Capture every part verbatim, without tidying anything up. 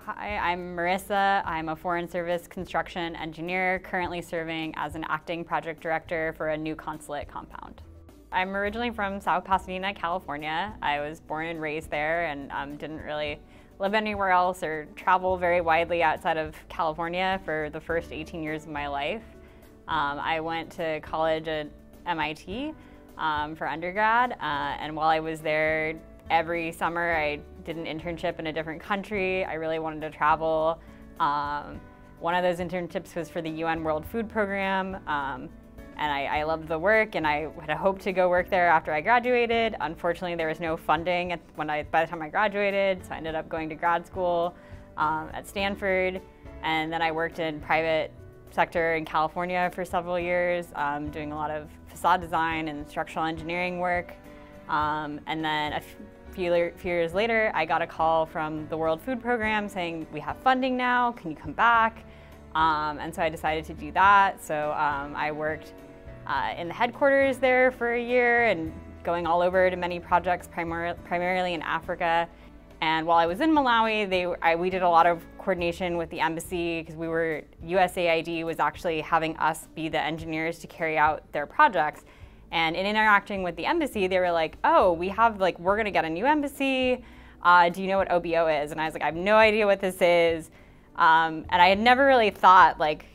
Hi, I'm Marissa. I'm a Foreign Service construction engineer, currently serving as an acting project director for a new consulate compound. I'm originally from South Pasadena, California. I was born and raised there and um, didn't really live anywhere else or travel very widely outside of California for the first eighteen years of my life. Um, I went to college at M I T um, for undergrad, uh, and while I was there, every summer I did an internship in a different country. I really wanted to travel. Um, one of those internships was for the U N World Food Program, um, and I, I loved the work, and I had hoped to go work there after I graduated. Unfortunately, there was no funding at, when I, by the time I graduated, so I ended up going to grad school um, at Stanford, and then I worked in private sector in California for several years, um, doing a lot of facade design and structural engineering work. Um, and then a few, few years later, I got a call from the World Food Program saying, we have funding now, can you come back? Um, and so I decided to do that. So um, I worked uh, in the headquarters there for a year and going all over to many projects, primar primarily in Africa. And while I was in Malawi, they, I, we did a lot of coordination with the embassy because we were, U S A I D was actually having us be the engineers to carry out their projects. And in interacting with the embassy, they were like, oh, we have, like, we're gonna get a new embassy. Uh, do you know what O B O is? And I was like, I have no idea what this is. Um, and I had never really thought, like,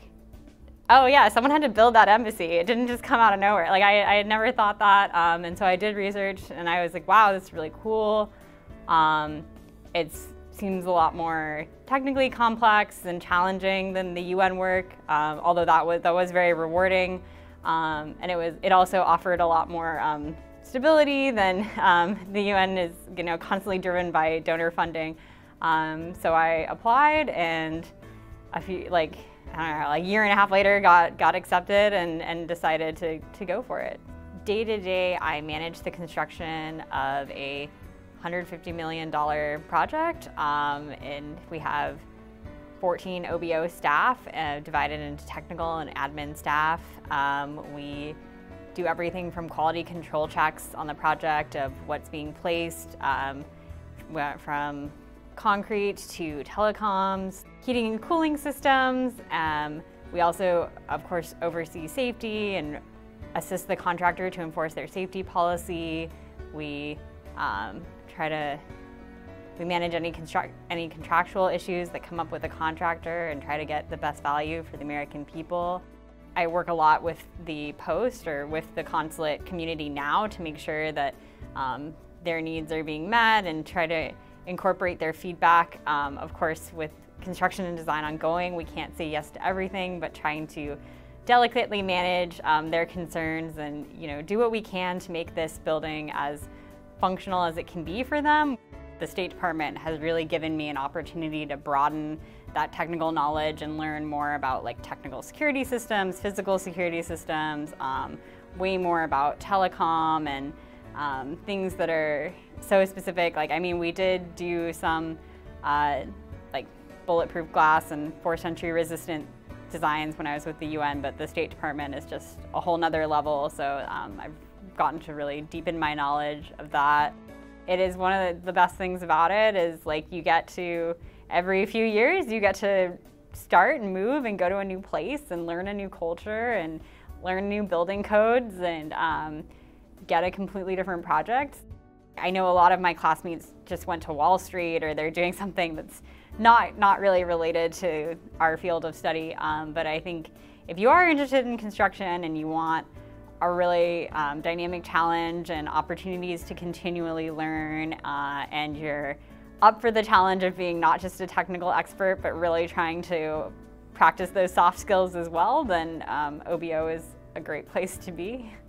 oh yeah, someone had to build that embassy. It didn't just come out of nowhere. Like, I, I had never thought that. Um, and so I did research and I was like, wow, this is really cool. Um, it seems a lot more technically complex and challenging than the U N work, um, although that was, that was very rewarding. Um, and it was. It also offered a lot more um, stability than um, the U N is, you know, constantly driven by donor funding. Um, so I applied, and a few, like, I don't know, a year and a half later, got got accepted and and decided to to go for it. Day to day, I manage the construction of a one hundred fifty million dollar project, um, and we have fourteen O B O staff uh, divided into technical and admin staff. Um, we do everything from quality control checks on the project of what's being placed, um, from concrete to telecoms, heating and cooling systems. Um, we also, of course, oversee safety and assist the contractor to enforce their safety policy. We um, try to We manage any, construct, any contractual issues that come up with the contractor and try to get the best value for the American people. I work a lot with the post or with the consulate community now to make sure that um, their needs are being met and try to incorporate their feedback. Um, of course, with construction and design ongoing, we can't say yes to everything, but trying to delicately manage um, their concerns and, you know, do what we can to make this building as functional as it can be for them. The State Department has really given me an opportunity to broaden that technical knowledge and learn more about, like, technical security systems, physical security systems, um, way more about telecom and um, things that are so specific. Like, I mean, we did do some uh, like bulletproof glass and force entry resistant designs when I was with the U N, but the State Department is just a whole nother level. So um, I've gotten to really deepen my knowledge of that. It is one of the best things about it is, like, you get to, every few years, you get to start and move and go to a new place and learn a new culture and learn new building codes and um, get a completely different project. I know a lot of my classmates just went to Wall Street or they're doing something that's not, not really related to our field of study, um, but I think if you are interested in construction and you want a really um, dynamic challenge and opportunities to continually learn, uh, and you're up for the challenge of being not just a technical expert, but really trying to practice those soft skills as well, then um, O B O is a great place to be.